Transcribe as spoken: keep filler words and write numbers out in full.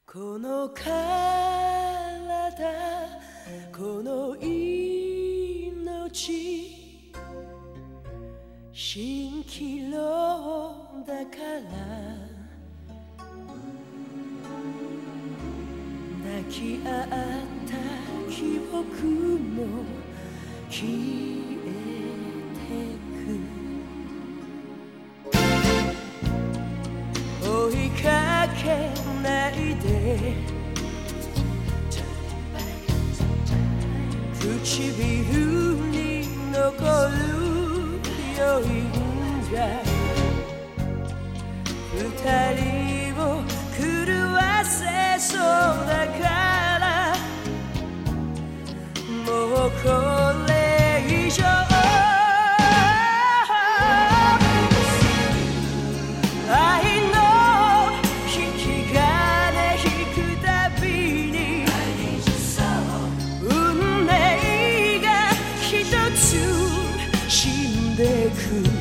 この体この命蜃気楼だから抱き合った記憶も消えてく追いかけないで唇に残る余韻が二人を狂わせそうだからもうこれ以上く